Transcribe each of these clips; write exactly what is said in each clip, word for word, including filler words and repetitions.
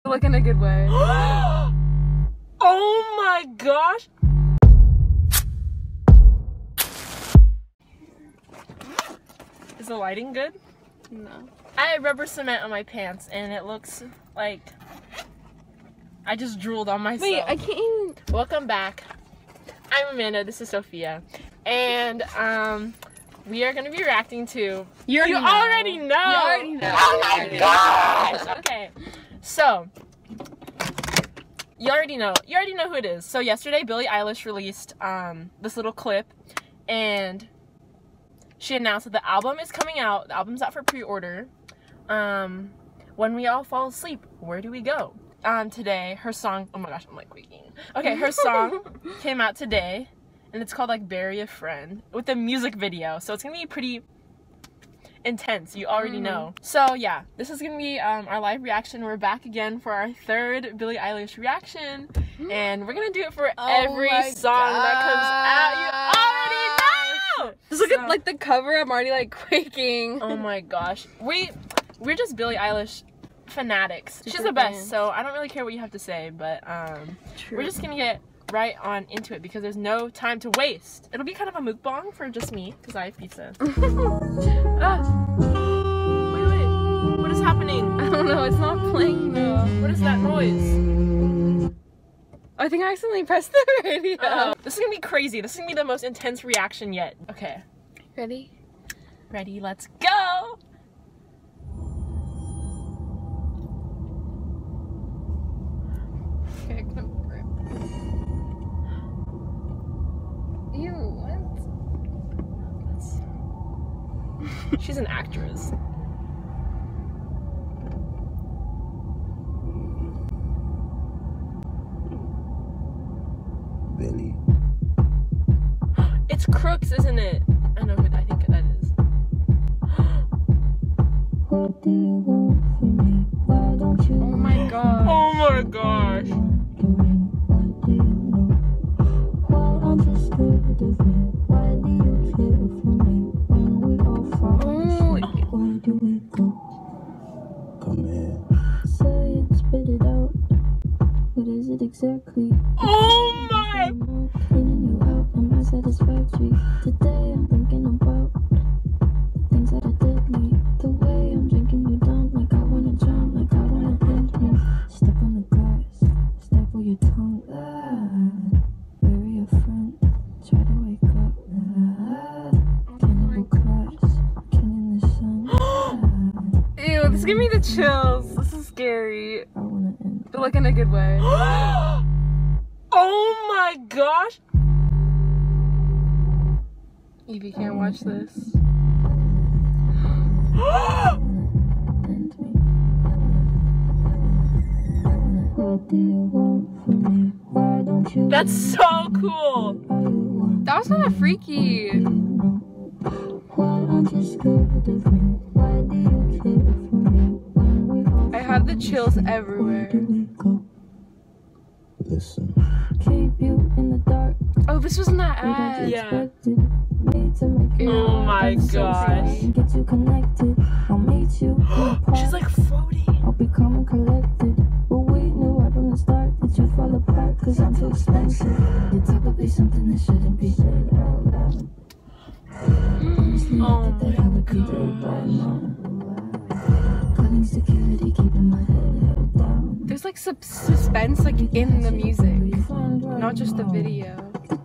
Like in a good way. Oh my gosh! Is the lighting good? No. I have rubber cement on my pants and it looks like I just drooled on myself. Wait, I can't even. Welcome back. I'm Amanda, this is Sophia. And um we are gonna be reacting to You already You know. already know. You already know. Oh my gosh. Okay. So you already know. You already know who it is. So yesterday Billie Eilish released um this little clip and she announced that the album is coming out. The album's out for pre-order. Um, When We All Fall Asleep, Where Do We Go? Um, today, her song, oh my gosh, I'm like quaking. Okay, her song came out today, and it's called like Bury a Friend, with a music video. So it's gonna be pretty intense, you already mm-hmm. know. So yeah, this is gonna be um, our live reaction. We're back again for our third Billie Eilish reaction, and we're gonna do it for oh every song God. that comes out. You already know! Just look so. At like the cover, I'm already like quaking. Oh my gosh. We, we're just Billie Eilish fanatics. Super She's the best, fans. so I don't really care what you have to say, but um, True. we're just gonna get right on into it because there's no time to waste. It'll be kind of a mukbang for just me, because I have pizza. Ah. Wait, wait. What is happening? I don't know, it's not playing though. What is that noise? I think I accidentally pressed the radio. Uh, this is gonna be crazy. This is gonna be the most intense reaction yet. Okay. Ready? Ready, let's go! Okay, come over. Ew, what? She's an actress. Billie. It's Crooks, isn't it? I know who I think that is. What do you want from me? Why don't you? Oh my god. Oh my gosh. What do you know? Why aren't you scared of me? Why do you care for me? When we all fall Oh. asleep, where do we go? Come here. Say it, spit it out. What is it exactly? Oh my! I'm cleaning you out. Am I satisfactory? Today I'm thinking about the things that I did need. The way I'm drinking you down, like I wanna jump, like I wanna end me. Step on the grass, staple your tongue. Ah, bury a friend, try to wake up. Ah, cannibal class, killing the sun. Ah, Ew, this gave me the chills. This is scary. I wanna end. But like in a good way. Oh my gosh! Evie can't watch this. What do you want from me? Why don't you? That's so cool! That was kind of freaky. Why aren't you scared of me? Why do you care for me? When we all I have the chills everywhere. where do we go? Listen. Keep you in the dark. Oh, this was in that We don't ad. Yeah. expect it. Me to make you Oh my so gosh. fast and get you connected. I'll meet you in the park. She's like floating. I'll be calm and collected. But we knew right from the start that you'd fall apart, cause I'm too expensive. You're probably something that shouldn't be said out loud. Honestly, Oh I think that I would be dead by now. Calling security, keeping my head held down. There's like sub suspense like in the music, not just the video.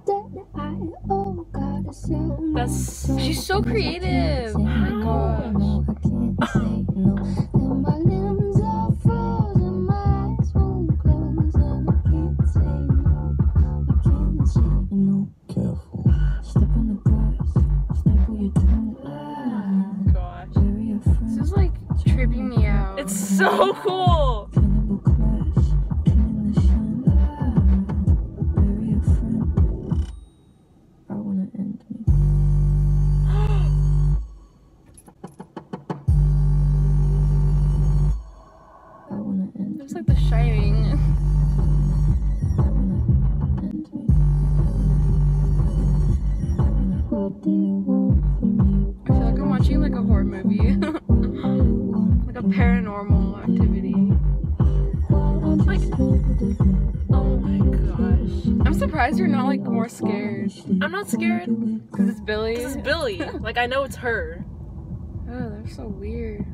That's She's so creative. Oh my gosh. I can't say no. Then my limbs are frozen, my eyes won't close, and I can't say no. I can't say no. Careful. Step on the grass, staple your tongue. Ah, gosh. bury a friend. This is like tripping me out. It's so cool! Cannibal clash, killing the sun. Ah, bury a friend. I wanna end me. I wanna end It's like The Shining. I wanna end me. What do you want from me? I feel like I'm watching like a horror movie. What do you want? Like a paranormal activity. Why like, oh my gosh. I'm surprised you're not like more scared. I'm not scared. Cause it's Billie. This is Billie. Like, I know it's her. Oh, they're so weird.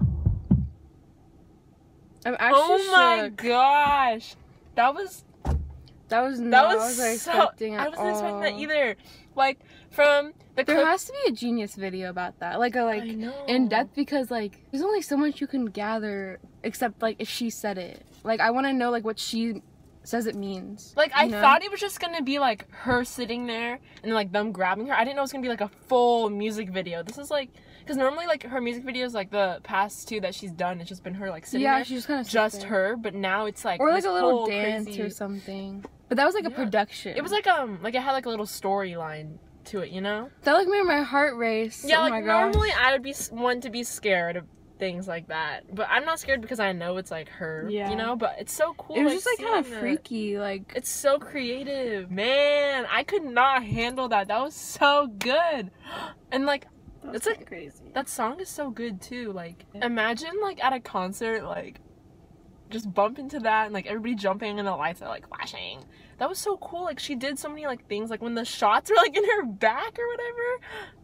I'm actually Oh my shook. gosh. That was That was that not was what I was so, expecting at I wasn't expecting that all. either. Like, from the There clip, has to be a genius video about that, like a I like know. in depth, because like there's only so much you can gather except like if she said it. Like I want to know like what she says it means. Like, I you know? thought it was just gonna be like her sitting there and like them grabbing her. I didn't know it was gonna be like a full music video. This is like, because normally like her music videos, like the past two that she's done, it's just been her like sitting yeah, there, she just kind of just her. But now it's like or like this a little whole dance crazy... or something. But that was like a Yeah. production. It was like um like it had like a little storyline to it, you know? that like made my heart race. Yeah, oh like my gosh. normally I would be s- one to be scared of things like that, but I'm not scared because I know it's like her. Yeah. You know, but it's so cool. It was like, just like kind of seeing that. freaky. Like It's so creative, man. I could not handle that. That was so good, and like it's like crazy. that song is so good too. Like imagine like at a concert, like just bump into that and like everybody jumping and the lights are like flashing. That was so cool. Like she did so many like things, like when the shots were like in her back or whatever.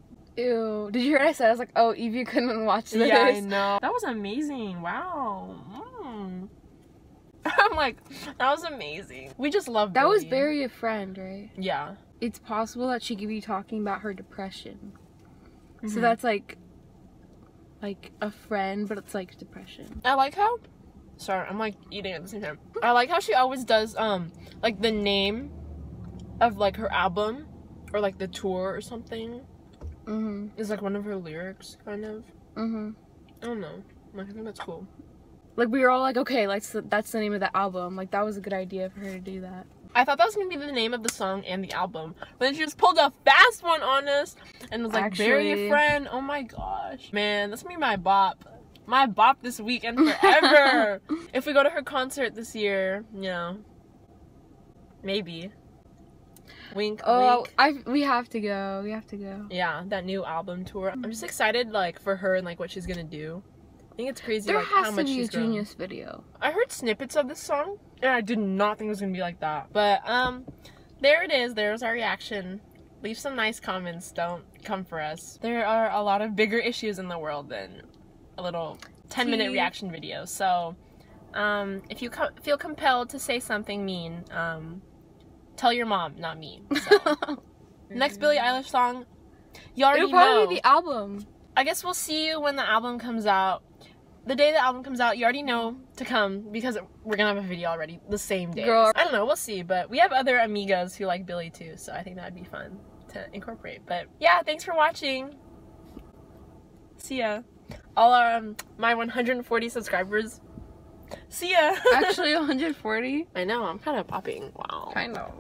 Ew. Did you hear what I said? I was like, oh, Evie couldn't watch this. Yeah, I know. That was amazing. Wow. Mm. I'm like, that was amazing. We just love That was Billie. bury a friend, right? Yeah. It's possible that she could be talking about her depression. So Mhm. that's like, like a friend, but it's like depression. I like how, sorry, I'm like eating at the same time. I like how she always does, um, like the name of like her album or like the tour or something Mhm. is like one of her lyrics, kind of. Mhm. I don't know. Like, I think that's cool. Like we were all like, okay, like so that's the name of the album. Like that was a good idea for her to do that. I thought that was gonna be the name of the song and the album, but then she just pulled a fast one on us and was like, "Bury Actually- a friend." Oh my gosh, man, that's gonna be my bop, my bop this week and forever. If we go to her concert this year, you know, maybe. Wink, Oh, wink. I we have to go. We have to go. Yeah, that new album tour. I'm just excited, like for her and like what she's gonna do. I think it's crazy, There like has how to much be a she's grown. genius video. I heard snippets of this song, and I did not think it was gonna be like that. But um, there it is. There's our reaction. Leave some nice comments. Don't come for us. There are a lot of bigger issues in the world than a little ten minute Tea. reaction video. So, um, if you co- feel compelled to say something mean, um, tell your mom, not me. So. Next Billie Eilish song, you already It'll probably know. be the album. I guess we'll see you when the album comes out. The day the album comes out, you already know to come because we're gonna have a video already the same day. Girl. I don't know, we'll see. But we have other amigas who like Billie too, so I think that'd be fun to incorporate. But yeah, thanks for watching. See ya. All our um, my one hundred forty subscribers. See ya. Actually, one hundred forty. I know, I'm kind of popping. Wow. Kind of.